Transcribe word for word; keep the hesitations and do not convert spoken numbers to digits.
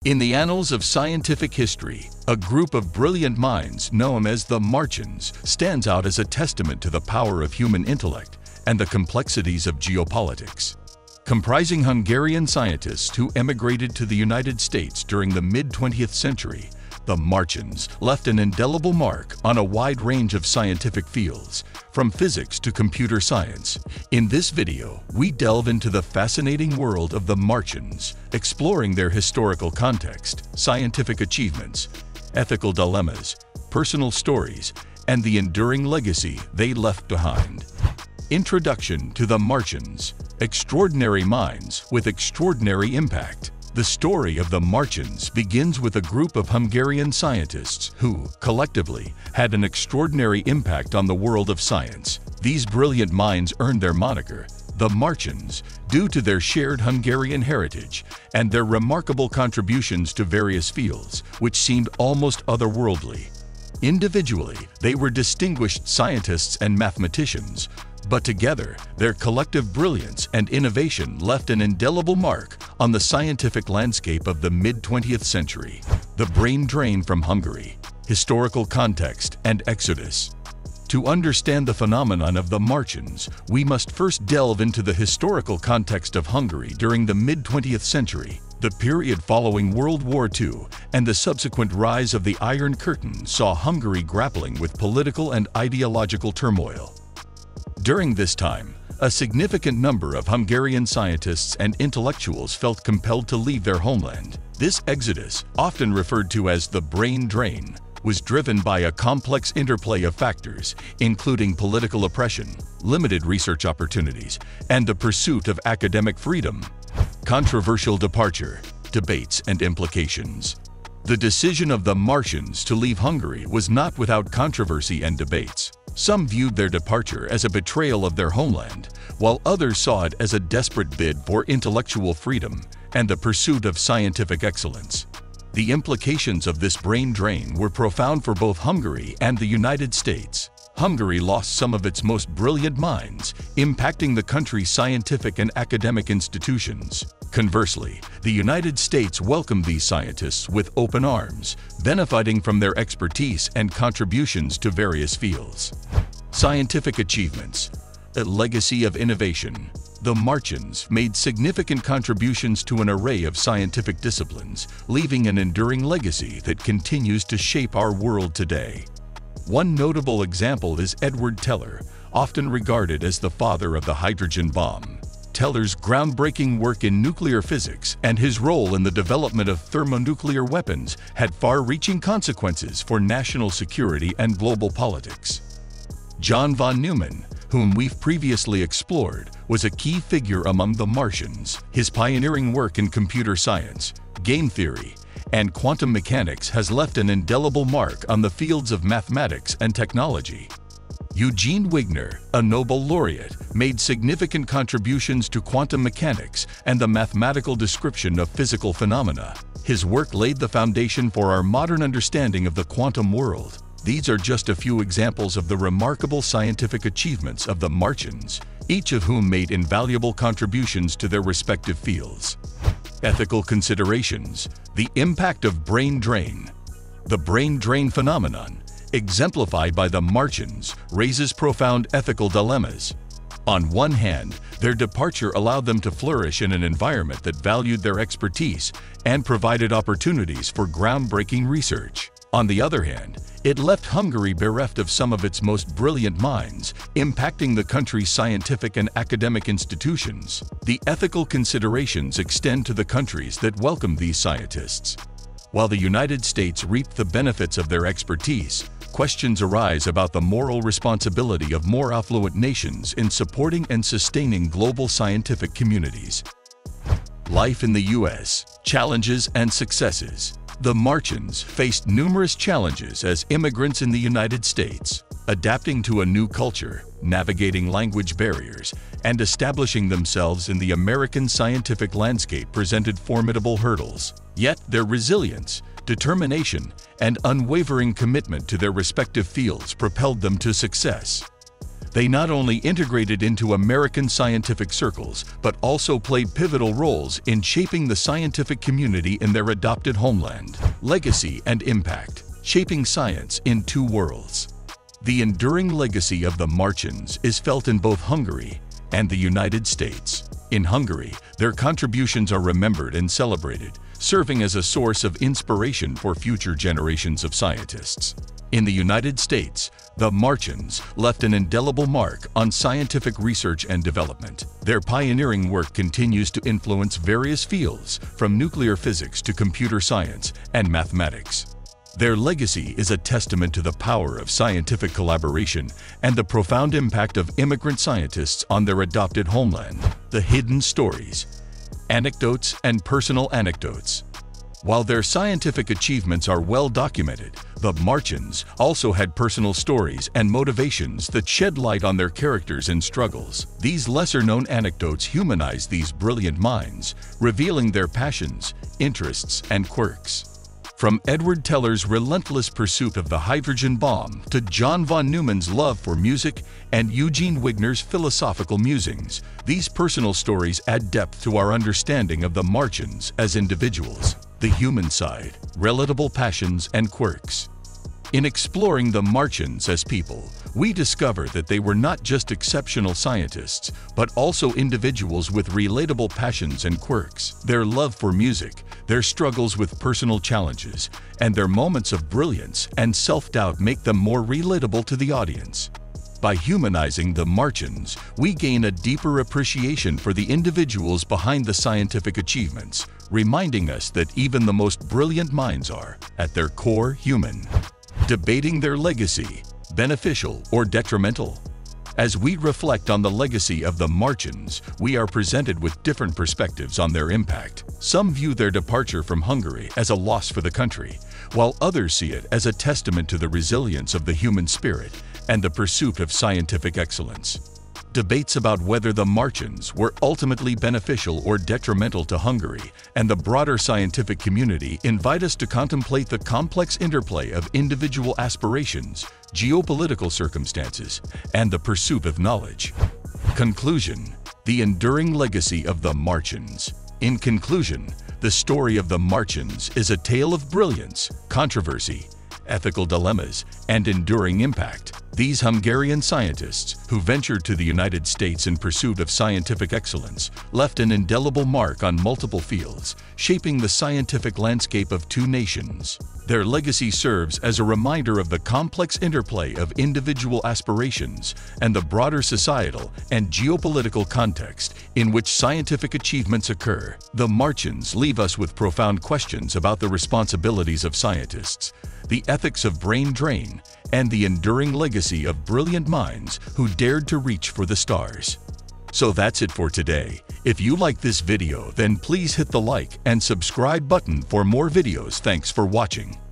In the annals of scientific history, a group of brilliant minds known as the Martians stands out as a testament to the power of human intellect and the complexities of geopolitics. Comprising Hungarian scientists who emigrated to the United States during the mid-twentieth century, the Martians left an indelible mark on a wide range of scientific fields, from physics to computer science. In this video, we delve into the fascinating world of the Martians, exploring their historical context, scientific achievements, ethical dilemmas, personal stories, and the enduring legacy they left behind. Introduction to the Martians. Extraordinary minds with extraordinary impact. The story of the Martians begins with a group of Hungarian scientists who, collectively, had an extraordinary impact on the world of science. These brilliant minds earned their moniker, the Martians, due to their shared Hungarian heritage and their remarkable contributions to various fields, which seemed almost otherworldly. Individually, they were distinguished scientists and mathematicians, but together, their collective brilliance and innovation left an indelible mark on the scientific landscape of the mid-twentieth century. The brain drain from Hungary, historical context, and exodus. To understand the phenomenon of the Martians, we must first delve into the historical context of Hungary during the mid-twentieth century. The period following World War Two and the subsequent rise of the Iron Curtain saw Hungary grappling with political and ideological turmoil. During this time, a significant number of Hungarian scientists and intellectuals felt compelled to leave their homeland. This exodus, often referred to as the brain drain, was driven by a complex interplay of factors, including political oppression, limited research opportunities, and the pursuit of academic freedom. Controversial departure, debates, and implications. The decision of the Martians to leave Hungary was not without controversy and debates. Some viewed their departure as a betrayal of their homeland, while others saw it as a desperate bid for intellectual freedom and the pursuit of scientific excellence. The implications of this brain drain were profound for both Hungary and the United States. Hungary lost some of its most brilliant minds, impacting the country's scientific and academic institutions. Conversely, the United States welcomed these scientists with open arms, benefiting from their expertise and contributions to various fields. Scientific achievements. A legacy of innovation. The Martians made significant contributions to an array of scientific disciplines, leaving an enduring legacy that continues to shape our world today. One notable example is Edward Teller, often regarded as the father of the hydrogen bomb. Teller's groundbreaking work in nuclear physics and his role in the development of thermonuclear weapons had far-reaching consequences for national security and global politics. John von Neumann, whom we've previously explored, was a key figure among the Martians. His pioneering work in computer science, game theory, and quantum mechanics has left an indelible mark on the fields of mathematics and technology. Eugene Wigner, a Nobel laureate, made significant contributions to quantum mechanics and the mathematical description of physical phenomena. His work laid the foundation for our modern understanding of the quantum world. These are just a few examples of the remarkable scientific achievements of the Martians, each of whom made invaluable contributions to their respective fields. Ethical considerations. The impact of brain drain. The brain drain phenomenon, exemplified by the Martians, raises profound ethical dilemmas. On one hand, their departure allowed them to flourish in an environment that valued their expertise and provided opportunities for groundbreaking research. On the other hand, it left Hungary bereft of some of its most brilliant minds, impacting the country's scientific and academic institutions. The ethical considerations extend to the countries that welcomed these scientists. While the United States reaped the benefits of their expertise, questions arise about the moral responsibility of more affluent nations in supporting and sustaining global scientific communities. Life in the U S. Challenges and successes. The Martians faced numerous challenges as immigrants in the United States. Adapting to a new culture, navigating language barriers, and establishing themselves in the American scientific landscape presented formidable hurdles. Yet their resilience, determination, and unwavering commitment to their respective fields propelled them to success. They not only integrated into American scientific circles, but also played pivotal roles in shaping the scientific community in their adopted homeland. Legacy and impact, shaping science in two worlds. The enduring legacy of the Martians is felt in both Hungary and the United States. In Hungary, their contributions are remembered and celebrated, serving as a source of inspiration for future generations of scientists. In the United States, the Martians left an indelible mark on scientific research and development. Their pioneering work continues to influence various fields, from nuclear physics to computer science and mathematics. Their legacy is a testament to the power of scientific collaboration and the profound impact of immigrant scientists on their adopted homeland. The hidden stories, anecdotes, and personal anecdotes. While their scientific achievements are well documented, the Martians also had personal stories and motivations that shed light on their characters and struggles. These lesser-known anecdotes humanize these brilliant minds, revealing their passions, interests, and quirks. From Edward Teller's relentless pursuit of the hydrogen bomb to John von Neumann's love for music and Eugene Wigner's philosophical musings, these personal stories add depth to our understanding of the Martians as individuals. The human side, relatable passions and quirks. In exploring the Martians as people, we discover that they were not just exceptional scientists, but also individuals with relatable passions and quirks. Their love for music, their struggles with personal challenges, and their moments of brilliance and self-doubt make them more relatable to the audience. By humanizing the Martians, we gain a deeper appreciation for the individuals behind the scientific achievements, reminding us that even the most brilliant minds are, at their core, human. Debating their legacy, beneficial or detrimental? As we reflect on the legacy of the Martians, we are presented with different perspectives on their impact. Some view their departure from Hungary as a loss for the country, while others see it as a testament to the resilience of the human spirit and the pursuit of scientific excellence. Debates about whether the Martians were ultimately beneficial or detrimental to Hungary and the broader scientific community invite us to contemplate the complex interplay of individual aspirations, geopolitical circumstances, and the pursuit of knowledge. Conclusion: the enduring legacy of the Martians. In conclusion, the story of the Martians is a tale of brilliance, controversy, ethical dilemmas, and enduring impact. These Hungarian scientists, who ventured to the United States in pursuit of scientific excellence, left an indelible mark on multiple fields, shaping the scientific landscape of two nations. Their legacy serves as a reminder of the complex interplay of individual aspirations and the broader societal and geopolitical context in which scientific achievements occur. The Martians leave us with profound questions about the responsibilities of scientists, the ethics of brain drain, and the enduring legacy of brilliant minds who dared to reach for the stars. So that's it for today. If you like this video, then please hit the like and subscribe button for more videos. Thanks for watching.